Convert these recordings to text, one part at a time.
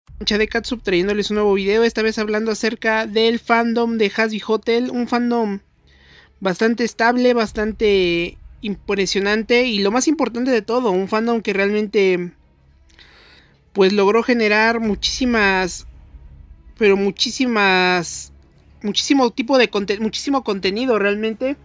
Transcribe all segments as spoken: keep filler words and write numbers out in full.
de Catsup trayéndoles un nuevo video, esta vez hablando acerca del fandom de Hazbin Hotel, un fandom bastante estable, bastante impresionante y lo más importante de todo, un fandom que realmente pues logró generar muchísimas, pero muchísimas, muchísimo tipo de conte muchísimo contenido realmente.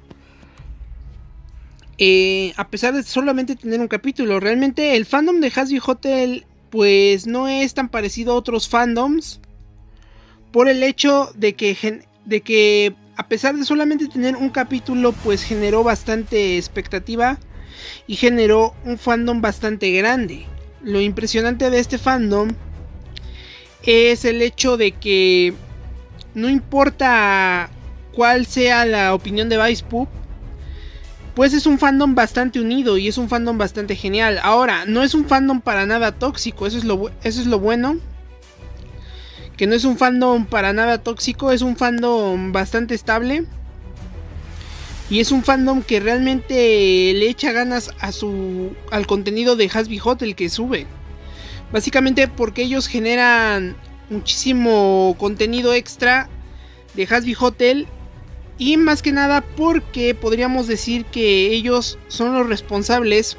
Eh, a pesar de solamente tener un capítulo, realmente el fandom de Hazbin Hotel pues no es tan parecido a otros fandoms por el hecho de que, de que a pesar de solamente tener un capítulo pues generó bastante expectativa y generó un fandom bastante grande. Lo impresionante de este fandom es el hecho de que no importa cuál sea la opinión de Vicepup, pues es un fandom bastante unido y es un fandom bastante genial. Ahora, no es un fandom para nada tóxico, eso es lo, eso es lo bueno. Que no es un fandom para nada tóxico, es un fandom bastante estable. Y es un fandom que realmente le echa ganas a su, al contenido de Hazbin Hotel que sube. Básicamente porque ellos generan muchísimo contenido extra de Hazbin Hotel. Y más que nada porque podríamos decir que ellos son los responsables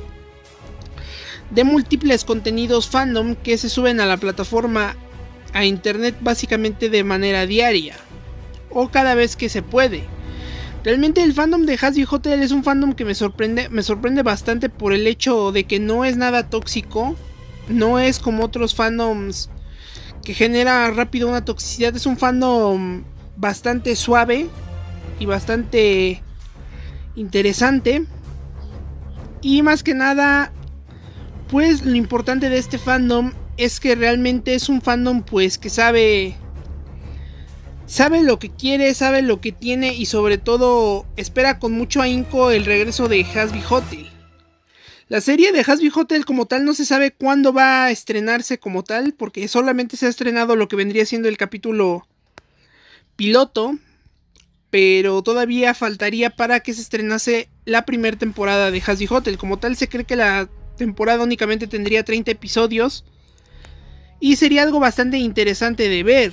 de múltiples contenidos fandom que se suben a la plataforma, a internet, básicamente de manera diaria o cada vez que se puede. Realmente el fandom de Hazbin Hotel es un fandom que me sorprende, me sorprende bastante por el hecho de que no es nada tóxico, no es como otros fandoms que genera rápido una toxicidad. Es un fandom bastante suave y bastante interesante. Y más que nada, pues lo importante de este fandom es que realmente es un fandom pues que sabe sabe lo que quiere, sabe lo que tiene y sobre todo espera con mucho ahínco el regreso de Hazbin Hotel. La serie de Hazbin Hotel como tal no se sabe cuándo va a estrenarse como tal, porque solamente se ha estrenado lo que vendría siendo el capítulo piloto, pero todavía faltaría para que se estrenase la primera temporada de Hazbin Hotel. Como tal se cree que la temporada únicamente tendría treinta episodios y sería algo bastante interesante de ver.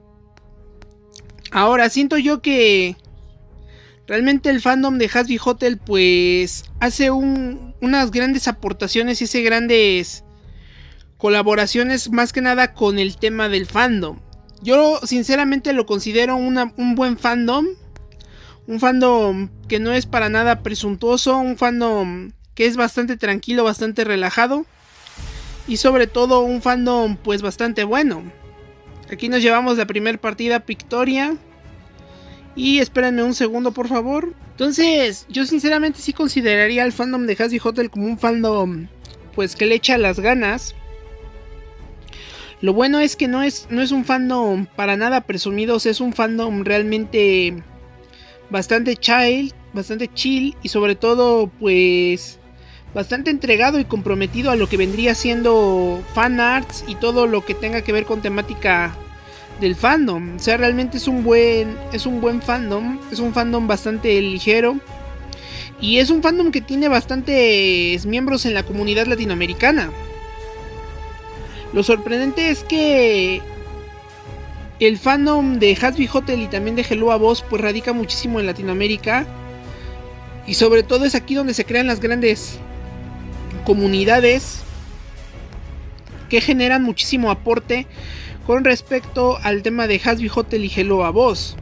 Ahora, siento yo que realmente el fandom de Hazbin Hotel pues hace un, unas grandes aportaciones y hace grandes colaboraciones más que nada con el tema del fandom. Yo sinceramente lo considero una, un buen fandom. Un fandom que no es para nada presuntuoso, un fandom que es bastante tranquilo, bastante relajado y sobre todo un fandom pues bastante bueno. Aquí nos llevamos la primera partida victoria y espérenme un segundo por favor. Entonces yo sinceramente sí consideraría al fandom de Hazbin Hotel como un fandom pues que le echa las ganas. Lo bueno es que no es, no es un fandom para nada presumido, o sea, es un fandom realmente bastante chill, bastante chill y sobre todo pues bastante entregado y comprometido a lo que vendría siendo fan arts y todo lo que tenga que ver con temática del fandom. O sea, realmente es un buen es un buen fandom, es un fandom bastante ligero y es un fandom que tiene bastantes miembros en la comunidad latinoamericana. Lo sorprendente es que el fandom de Hazbin Hotel y también de Hello a Boss pues radica muchísimo en Latinoamérica. Y sobre todo es aquí donde se crean las grandes comunidades que generan muchísimo aporte con respecto al tema de Hazbin Hotel y Hello a Boss.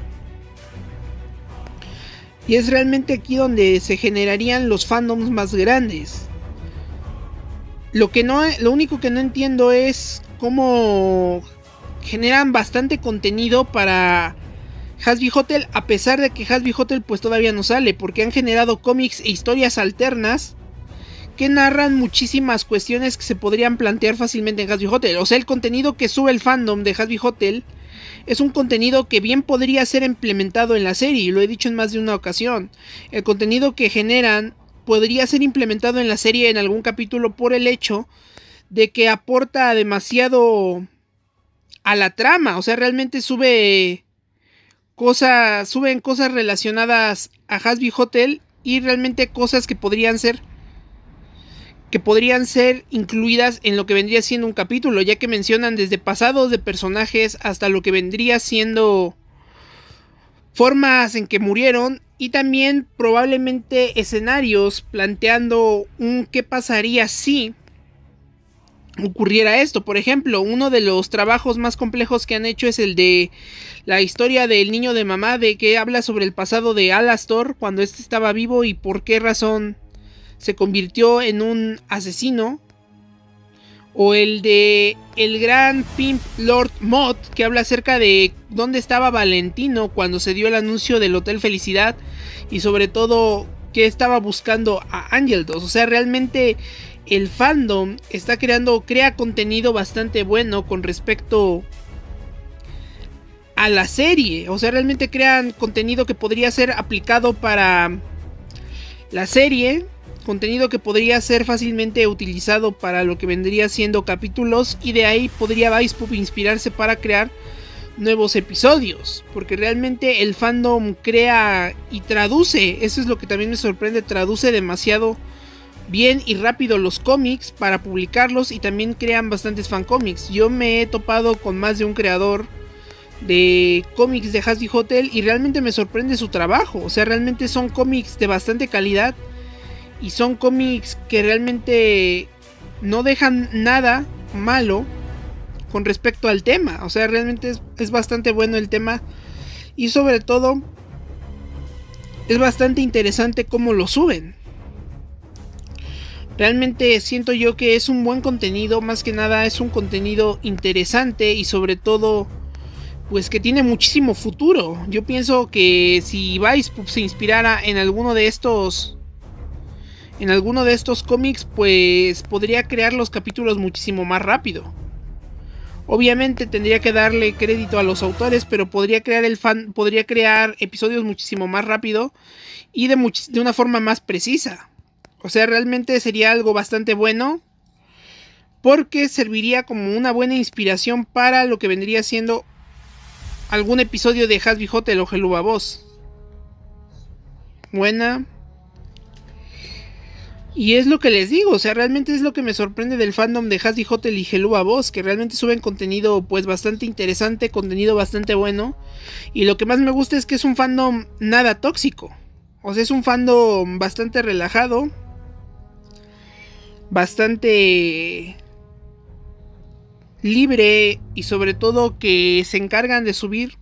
Y es realmente aquí donde se generarían los fandoms más grandes. Lo que no, lo único que no entiendo es cómo generan bastante contenido para Hazbin Hotel, a pesar de que Hazbin Hotel pues todavía no sale, porque han generado cómics e historias alternas que narran muchísimas cuestiones que se podrían plantear fácilmente en Hazbin Hotel. O sea, el contenido que sube el fandom de Hazbin Hotel es un contenido que bien podría ser implementado en la serie, y lo he dicho en más de una ocasión. El contenido que generan podría ser implementado en la serie en algún capítulo por el hecho de que aporta demasiado a la trama. O sea, realmente sube cosas, suben cosas relacionadas a Hazbin Hotel y realmente cosas que podrían ser que podrían ser incluidas en lo que vendría siendo un capítulo, ya que mencionan desde pasados de personajes hasta lo que vendría siendo formas en que murieron y también probablemente escenarios planteando un qué pasaría si ocurriera esto. Por ejemplo, uno de los trabajos más complejos que han hecho es el de la historia del niño de mamá, de que habla sobre el pasado de Alastor cuando éste estaba vivo y por qué razón se convirtió en un asesino. O el de el gran Pimp Lord Mott, que habla acerca de dónde estaba Valentino cuando se dio el anuncio del Hotel Felicidad y sobre todo que estaba buscando a Angel dos. O sea, realmente el fandom está creando, crea contenido bastante bueno con respecto a la serie. O sea, realmente crean contenido que podría ser aplicado para la serie, contenido que podría ser fácilmente utilizado para lo que vendría siendo capítulos, y de ahí podría Vice Pub inspirarse para crear nuevos episodios, porque realmente el fandom crea y traduce, eso es lo que también me sorprende, traduce demasiado bien y rápido los cómics para publicarlos, y también crean bastantes fancómics. Yo me he topado con más de un creador de cómics de Hazbin Hotel y realmente me sorprende su trabajo. O sea, realmente son cómics de bastante calidad y son cómics que realmente no dejan nada malo con respecto al tema. O sea, realmente es, es bastante bueno el tema y sobre todo es bastante interesante cómo lo suben. Realmente siento yo que es un buen contenido, más que nada es un contenido interesante y sobre todo pues que tiene muchísimo futuro. Yo pienso que si Vice Pub se inspirara en alguno de estos en alguno de estos cómics, pues podría crear los capítulos muchísimo más rápido. Obviamente tendría que darle crédito a los autores, pero podría crear el fan, podría crear episodios muchísimo más rápido y de, much, de una forma más precisa. O sea, realmente sería algo bastante bueno, porque serviría como una buena inspiración para lo que vendría siendo algún episodio de Hazbin Hotel o Helluva Boss. Buena. Y es lo que les digo, o sea, realmente es lo que me sorprende del fandom de Hazbin Hotel y Helluva Boss, que realmente suben contenido pues bastante interesante, contenido bastante bueno. Y lo que más me gusta es que es un fandom nada tóxico. O sea, es un fandom bastante relajado, bastante libre y sobre todo que se encargan de subir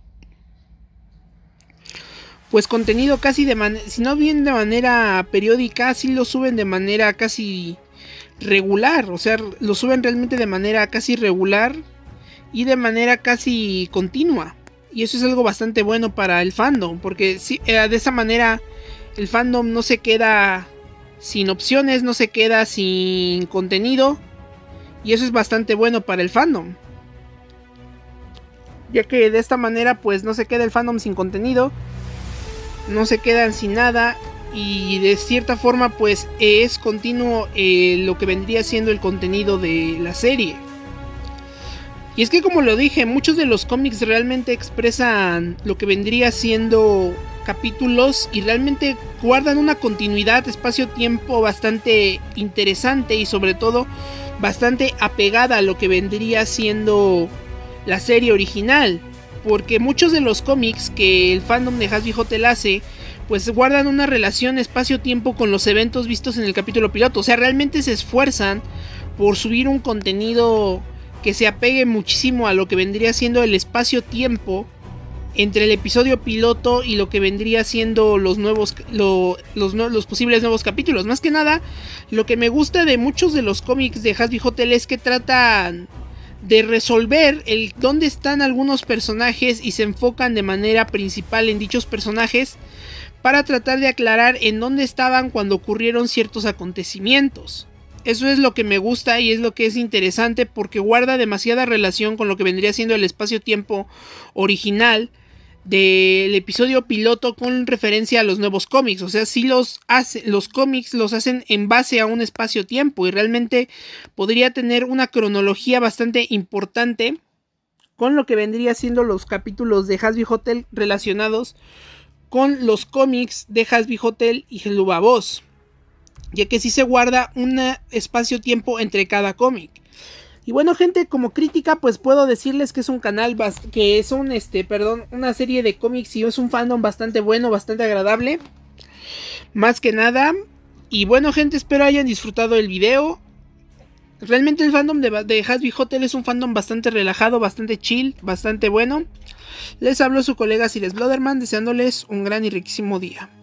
pues contenido casi de manera, si no bien de manera periódica, sí lo suben de manera casi regular. O sea, lo suben realmente de manera casi regular y de manera casi continua. Y eso es algo bastante bueno para el fandom, porque sí, eh, de esa manera el fandom no se queda sin opciones, no se queda sin contenido. Y eso es bastante bueno para el fandom, ya que de esta manera pues no se queda el fandom sin contenido, no se quedan sin nada y de cierta forma pues es continuo eh, lo que vendría siendo el contenido de la serie. Y es que, como lo dije, muchos de los cómics realmente expresan lo que vendría siendo capítulos y realmente guardan una continuidad espacio-tiempo bastante interesante y sobre todo bastante apegada a lo que vendría siendo la serie original. Porque muchos de los cómics que el fandom de Hazbin Hotel hace pues guardan una relación espacio-tiempo con los eventos vistos en el capítulo piloto. O sea, realmente se esfuerzan por subir un contenido que se apegue muchísimo a lo que vendría siendo el espacio-tiempo entre el episodio piloto y lo que vendría siendo los nuevos lo, los, los posibles nuevos capítulos. Más que nada, lo que me gusta de muchos de los cómics de Hazbin Hotel es que tratan de resolver el dónde están algunos personajes y se enfocan de manera principal en dichos personajes para tratar de aclarar en dónde estaban cuando ocurrieron ciertos acontecimientos. Eso es lo que me gusta y es lo que es interesante, porque guarda demasiada relación con lo que vendría siendo el espacio-tiempo original del episodio piloto con referencia a los nuevos cómics. O sea, sí los hace, los cómics los hacen en base a un espacio-tiempo y realmente podría tener una cronología bastante importante con lo que vendría siendo los capítulos de Hazbin Hotel relacionados con los cómics de Hazbin Hotel y Helluva Boss. ya que sí se guarda un espacio-tiempo entre cada cómic. Y bueno, gente, como crítica, pues puedo decirles que es un canal, que es un, este, perdón, una serie de cómics y es un fandom bastante bueno, bastante agradable. Más que nada. Y bueno, gente, espero hayan disfrutado el video. Realmente el fandom de, de Hazbin Hotel es un fandom bastante relajado, bastante chill, bastante bueno. Les habló su colega Siles Bloderman, deseándoles un gran y riquísimo día.